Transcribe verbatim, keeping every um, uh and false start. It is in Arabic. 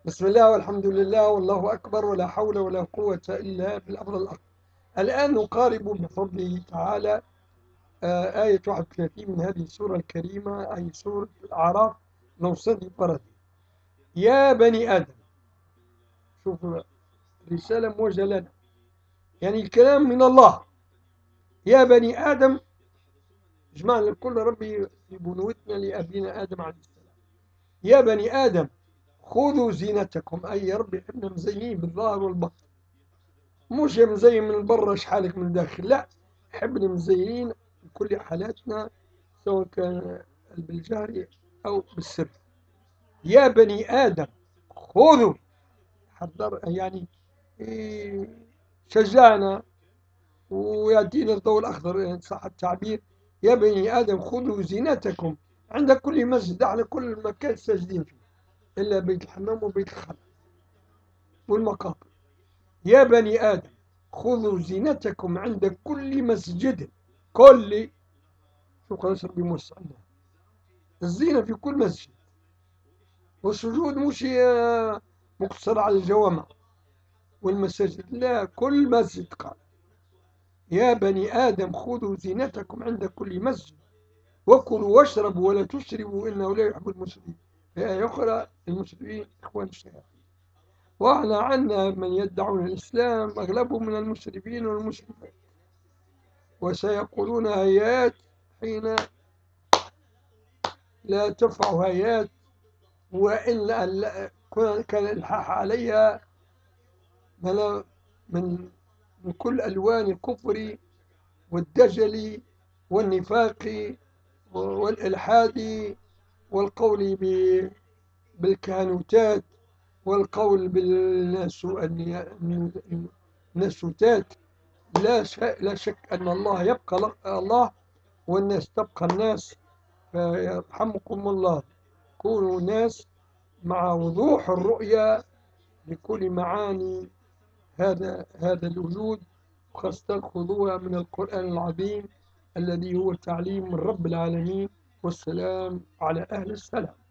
بسم الله والحمد لله والله أكبر ولا حول ولا قوة إلا بالأمر الأكبر. الآن نقارب بفضله تعالى آه، آية واحد وثلاثين من هذه السورة الكريمة، أي سورة الأعراف. نوصل بردي يا بني آدم. شوف، رسالة موجهة لنا، يعني الكلام من الله. يا بني آدم، جمعنا الكل ربي في بنوتنا لأبينا آدم عليه السلام. يا بني آدم خذوا زينتكم، أي يا ربي احنا مزينين بالظاهر والبطن، مش مزين من برا شحالك من الداخل، لا، نحب مزينين بكل حالاتنا، سواء كان بالجهر أو بالسر. يا بني آدم خذوا، حضر يعني إيه، شجعنا ويعطينا الضوء الأخضر إن صح التعبير. يا بني آدم خذوا زينتكم عند كل مسجد، على كل مكان ساجدين فيه إلا بيت الحمام وبيت الخلاء والمقابر. يا بني آدم خذوا زينتكم عند كل مسجد. كل، شو قال ربي موسى، الزينة في كل مسجد، والسجود مش آه، مقتصر على الجوامع والمساجد، لا، كل مسجد. قال يا بني آدم خذوا زينتكم عند كل مسجد وكلوا واشربوا ولا تسرفوا إنه لا يحب المسرفين. في آية أخرى المسرفين إخوان الشياطين. وأعلى عنا من يدعون الإسلام أغلبهم من المسرفين والمسرفات، وسيقولون هيات حين لا تنفع هيات، وإلا كان الإلحاح عليها من من كل ألوان الكفر والدجل والنفاق والإلحاد، والقول بالكهنوتات، والقول بالناسوتات. لا لا شك أن الله يبقى الله والناس تبقى الناس، فيرحمكم الله. كونوا ناس مع وضوح الرؤية لكل معاني هذا هذا الوجود، وخاصة خذوها من القرآن العظيم الذي هو تعليم من رب العالمين. والسلام على أهل السلام.